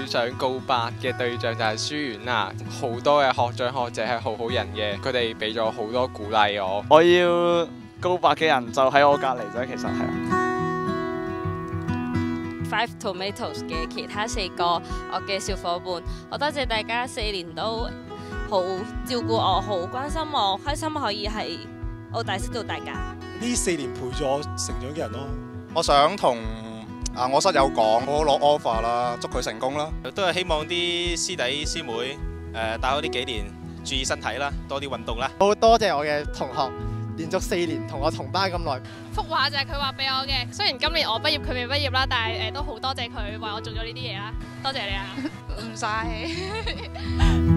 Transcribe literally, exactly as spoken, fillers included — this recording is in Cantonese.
想告白嘅對象就係書院啦，好多嘅學長學姐係好好人嘅，佢哋俾咗好多鼓勵我。 我要告白嘅人就喺我隔離啫，其實係。 Five Tomatoes 嘅其他四個我嘅小伙伴，我多謝大家四年都好照顧我，好關心我，開心可以係澳大識到大家。 呢四年陪住我成長嘅人咯。 我想同啊我室友講，好好攞 offer 啦，祝佢成功啦。 都係希望啲師弟師妹誒大學呢幾年注意身體啦，多啲運動啦。 好多謝我嘅同學，連續四年同我同班咁耐。 幅畫就係佢畫俾我嘅，雖然今年我畢業佢未畢業啦，但係誒都好多謝佢為我做咗呢啲嘢啦，多謝你啊！ 唔使。